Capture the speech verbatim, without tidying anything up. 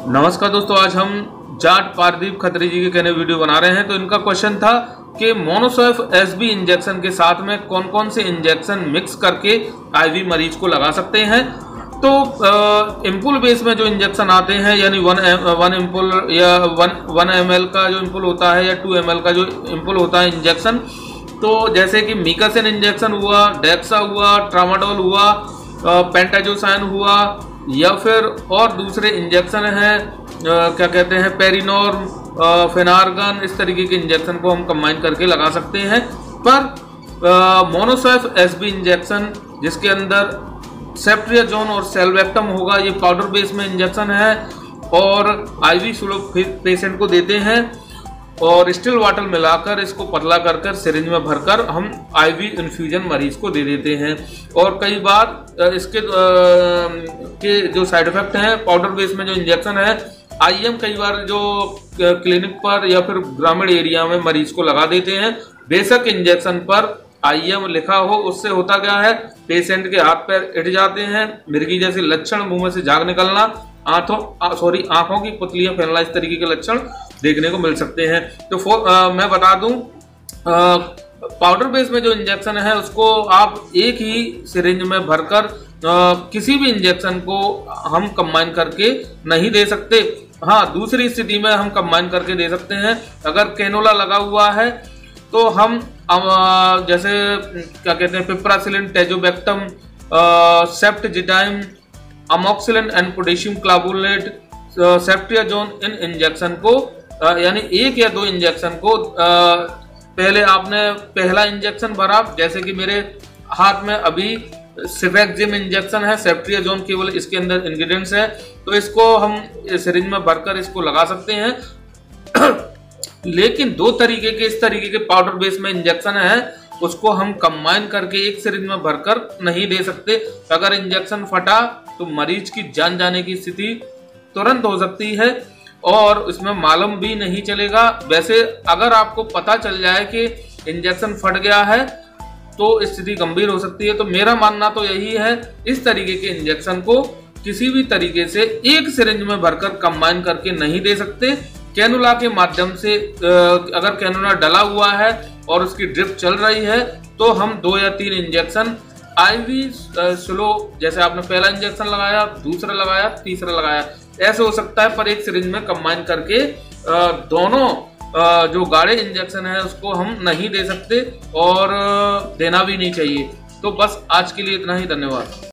नमस्कार दोस्तों, आज हम जाट पारदीप खत्री जी के कहने वीडियो बना रहे हैं। तो इनका क्वेश्चन था कि मोनोसोफ एसबी इंजेक्शन के साथ में कौन कौन से इंजेक्शन मिक्स करके आईवी मरीज को लगा सकते हैं। तो इम्पुल बेस में जो इंजेक्शन आते हैं, यानी वन वन इम्पुल या वन वन एम एल का जो इम्पुल होता है या टू एम एल का जो इम्पुल होता है इंजेक्शन, तो जैसे कि मिकासिन इंजेक्शन हुआ, डेक्सा हुआ, ट्रामाडोल हुआ, पेंटाजोसाइन हुआ, या फिर और दूसरे इंजेक्शन हैं क्या कहते हैं पेरिनोर्म, फेनार्गन, इस तरीके के इंजेक्शन को हम कंबाइन करके लगा सकते हैं। पर मोनोसोफ एसबी इंजेक्शन जिसके अंदर सेफ्ट्रियाजोन और सेल्वेक्टम होगा, ये पाउडर बेस में इंजेक्शन है और आईवी स्लो पेशेंट को देते हैं और स्टिल वाटर मिलाकर इसको पतला कर कर सिरिंज में भरकर हम आईवी इन्फ्यूजन मरीज को दे देते हैं। और कई बार इसके के जो साइड इफेक्ट हैं, पाउडर बेस में जो इंजेक्शन है आईएम कई बार जो क्लिनिक पर या फिर ग्रामीण एरिया में मरीज को लगा देते हैं। बेशक इंजेक्शन पर आईएम लिखा हो, उससे होता क्या है, पेशेंट के हाथ पैर इट जाते हैं, मिर्गी जैसे लक्षण, मुंह में से झाग निकलना, आंखों सॉरी आंखों की पुतलियां फैलना, इस तरीके के लक्षण देखने को मिल सकते हैं। तो फो, आ, मैं बता दूं, आ, पाउडर बेस में जो इंजेक्शन है उसको आप एक ही सिरिंज में भरकर आ, किसी भी इंजेक्शन को हम कंबाइन करके नहीं दे सकते। हाँ, दूसरी स्थिति में हम कंबाइन करके दे सकते हैं। अगर कैनोला लगा हुआ है तो हम आ, जैसे क्या कहते हैं piperacillin, tazobactam, ceftazidime, amoxicillin and potassium clavulanate, ceftriaxone, इन इंजेक्शन को यानी एक या दो इंजेक्शन को आ, पहले आपने पहला इंजेक्शन भरा, जैसे कि मेरे हाथ में अभी सिवेक्जिम इंजेक्शन है, सेफ्ट्रियाजोन केवल इसके अंदर इंग्रेडिएंट्स है, तो इसको हम सिरिंज में भरकर इसको लगा सकते हैं। लेकिन दो तरीके के इस तरीके के पाउडर बेस में इंजेक्शन है, उसको हम कंबाइन करके एक सिरिंज में भरकर नहीं दे सकते। अगर इंजेक्शन फटा तो मरीज की जान जाने की स्थिति तुरंत हो सकती है और उसमें मालूम भी नहीं चलेगा। वैसे अगर आपको पता चल जाए कि इंजेक्शन फट गया है तो स्थिति गंभीर हो सकती है। तो मेरा मानना तो यही है, इस तरीके के इंजेक्शन को किसी भी तरीके से एक सिरिंज में भरकर कंबाइन करके नहीं दे सकते। कैनुला के माध्यम से अगर कैनुला डला हुआ है और उसकी ड्रिप चल रही है तो हम दो या तीन इंजेक्शन आईवी स्लो, जैसे आपने पहला इंजेक्शन लगाया, दूसरा लगाया, तीसरा लगाया, ऐसे हो सकता है, पर एक सिरिंज में कंबाइन करके दोनों जो गाढ़े इंजेक्शन है उसको हम नहीं दे सकते और देना भी नहीं चाहिए। तो बस आज के लिए इतना ही, धन्यवाद।